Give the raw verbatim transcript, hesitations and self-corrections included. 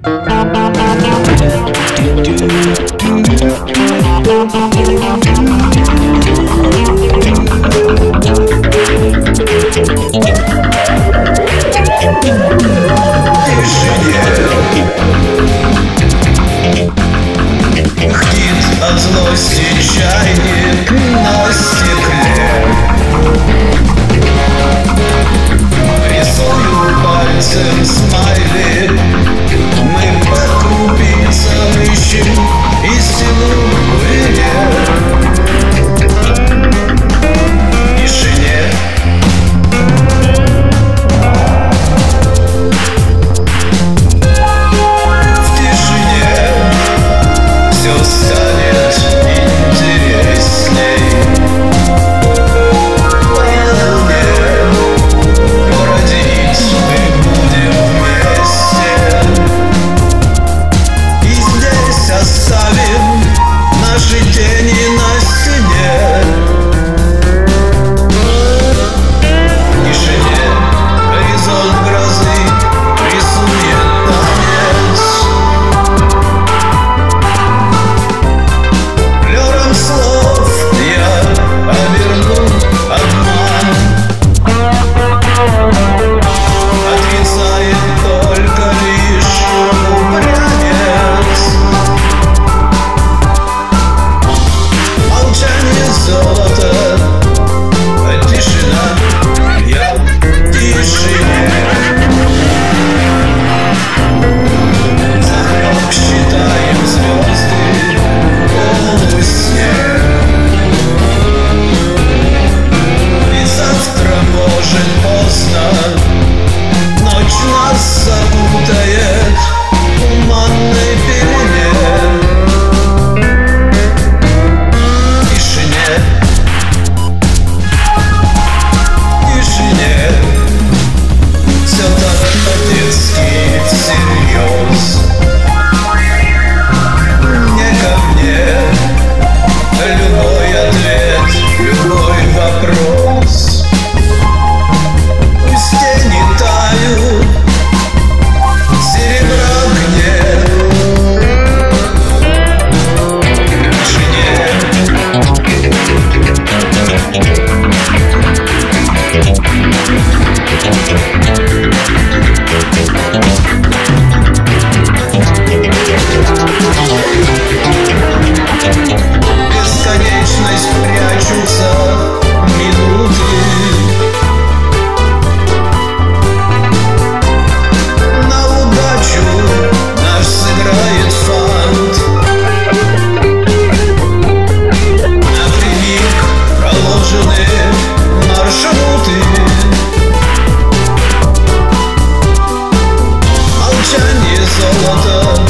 От злости чайник на стекле. Рисую пальцем смайли. Мы по крупицам ищем истину в игре. В тишине В тишине все станет интересней. По луне бродить мы будем вместе. И здесь оставим наши тени на стене. В тишине горизонт грозы рисует танец. Флером слов я оберну обман. Отрицает только лишь упрямец. Молчание золото, а тишина, я в тишине. Вдруг считаем звезды в полусне. И завтра может поздно. Ночь нас запутает в туманной пелене. В тишине В тишине все так по-детски всерьез. Не ко мне любой ответ, любой вопрос. Пусть тени тают, серебра нет. В тишине бесконечность прячутся минуты. На удачу наш сыграет фант. Напрямик проложены маршруты. Молчание золото.